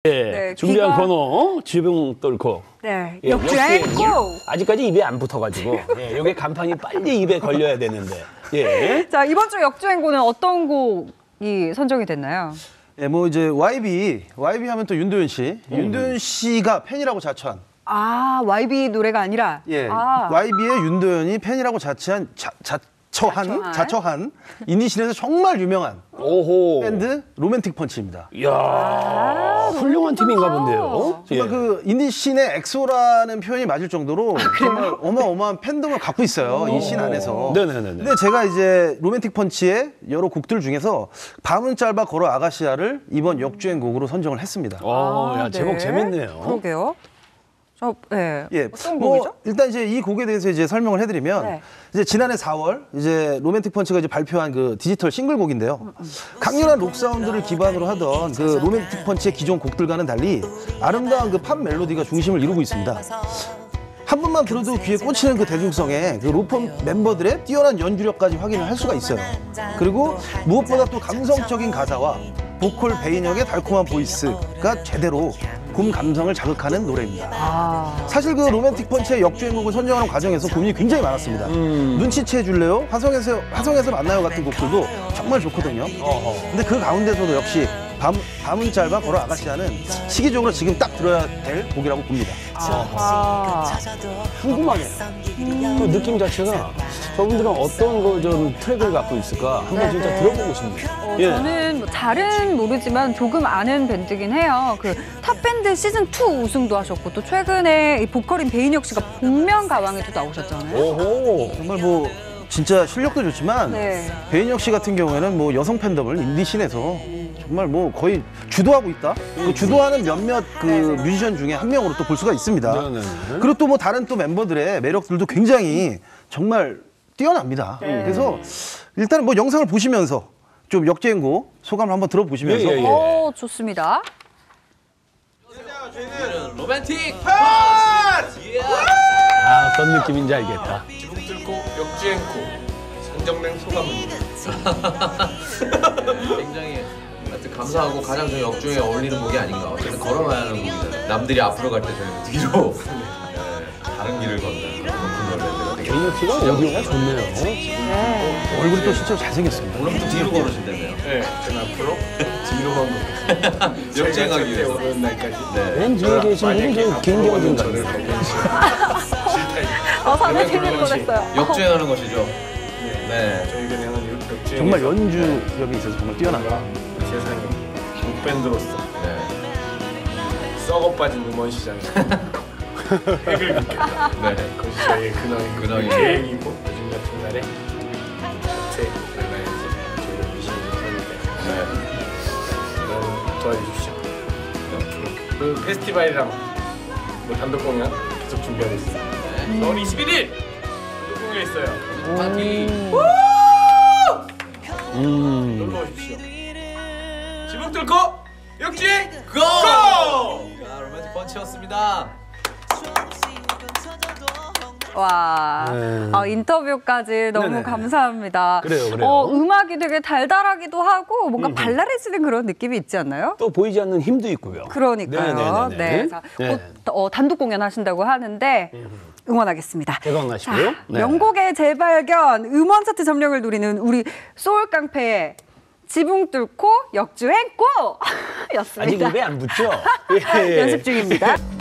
네, 준비한 번호 지붕 뚫고. 네, 역주행 고! 아직까지 입에 안 붙어가지고 여기 간판이 빨리 입에 걸려야 되는데. 예. 자, 이번 주 역주행고는 어떤 곡이 선정이 됐나요? 예, 뭐 이제 YB 하면 또 윤도현 씨. 윤도현 씨가 팬이라고 자처한. 아, YB 노래가 아니라. 예, 아. YB의 윤도현이 팬이라고 자처한 인디씬에서 정말 유명한 오호. 밴드 로맨틱 펀치입니다. 이야, 훌륭한 팀인가 본데요. 정말 그 인디씬의 엑소라는 표현이 맞을 정도로 정말 어마어마한 팬덤을 갖고 있어요. 이 씬 안에서. 네네네. 근데 제가 이제 로맨틱 펀치의 여러 곡들 중에서 밤은 짧아 걸어 아가씨야를 이번 역주행 곡으로 선정을 했습니다. 야, 제목 네. 재밌네요. 그러게요. 네. 예, 어떤 뭐 곡이죠? 일단 이제 이 곡에 대해서 이제 설명을 해드리면 네. 이제 지난해 4월 이제 로맨틱 펀치가 이제 발표한 그 디지털 싱글곡인데요. 강렬한 록 사운드를 기반으로 하던 그 로맨틱 펀치의 기존 곡들과는 달리 아름다운 그 팝 멜로디가 중심을 이루고 있습니다. 한 번만 들어도 귀에 꽂히는 그 대중성에 그 로펌 멤버들의 뛰어난 연주력까지 확인을 할 수가 있어요. 그리고 무엇보다 또 감성적인 가사와 보컬 배인혁의 달콤한 보이스가 제대로 봄 감성을 자극하는 노래입니다. 사실 그 로맨틱 펀치의 역주행곡을 선정하는 과정에서 고민이 굉장히 많았습니다. 눈치채 줄래요? 화성에서 만나요 같은 곡들도 정말 좋거든요. 근데 그 가운데서도 역시 밤은 짧아 걸어 아가씨야는 시기적으로 지금 딱 들어야 될 곡이라고 봅니다. 궁금하네요. 그 느낌 자체가 저분들은 어떤 거 좀 트랙을 갖고 있을까 한번 진짜 들어보고 싶네요. 저는 뭐 잘은 모르지만 조금 아는 밴드긴 해요. 그 탑밴드 시즌2 우승도 하셨고 또 최근에 이 보컬인 배인혁 씨가 복면 가왕에도 나오셨잖아요. 오호. 정말 뭐 진짜 실력도 좋지만 네. 배인혁 씨 같은 경우에는 뭐 여성 팬덤을 인디씬에서 정말 뭐 거의 주도하고 있다. 그 주도하는 몇몇 그 뮤지션 중에 한 명으로 또 볼 수가 있습니다. 네네네. 그리고 또 뭐 다른 또 멤버들의 매력들도 굉장히 정말 뛰어납니다. 그래서 일단은 뭐 영상을 보시면서 좀 역주행곡 소감을 한번 들어보시면서 예, 예, 예. 오, 좋습니다. 저희는 로맨틱 어떤 느낌인지 알겠다. 지붕 뚫고 역주행코 선정된 소감은 굉장히 하여튼 감사하고 가장 저 역주행에 어울리는 곡이 아닌가. 어쨌든 걸어놔야 하는 곡이잖아요. 남들이 앞으로 갈 때 저희는 뒤로 다른 길을 걷는 그런 노래들가 되게 배인혁 씨가 오디오가 좋네요. 얼굴이 또 진짜 잘생겼습니다. 오늘부터 뒤로 걸으신다며요. 네, 제가 앞으로 뒤로만 걷고 역주행하기 위해서. 오는 날까지. 네. 맨 뒤에 계신 분이 좀 김경진 같네요. 상당히 재밌는 뻔했어요. 역주행하는 것이죠. 네. 저희 그냥은 역주행 정말 연주력이 있어서 정말 뛰어납니다. 세상에 밴드로서 네. 썩어 빠진 음원 시장에 획을 긋겠다. 네. 그것이 저희의 근황이고 계획이고 요즘 같은 날에 곁에 만나야지 저희 미신이 선인데 너무 도와주십시오. 앞으로 그 페스티벌이랑 뭐 단독 공연 계속 준비하고 있어요. 4월 21일 단독 공연 있어요. 파티. 놀러 오십시오. 지붕 뚫고 역주행 고! 아, 로맨틱 펀치였습니다. 와, 인터뷰까지 너무 네네. 감사합니다. 그래요. 음악이 되게 달달하기도 하고 뭔가 발랄해지는 그런 느낌이 있지 않나요? 또 보이지 않는 힘도 있고요. 그러니까요. 네네네네. 네, 자, 곧 단독 공연 하신다고 하는데 응원하겠습니다. 대박나시고요. 자, 명곡의 재발견, 음원 차트 점령을 노리는 우리 소울 깡패의 지붕 뚫고 역주행 고! 아직 였습니다. 입에 안 붙죠? 연습 중입니다.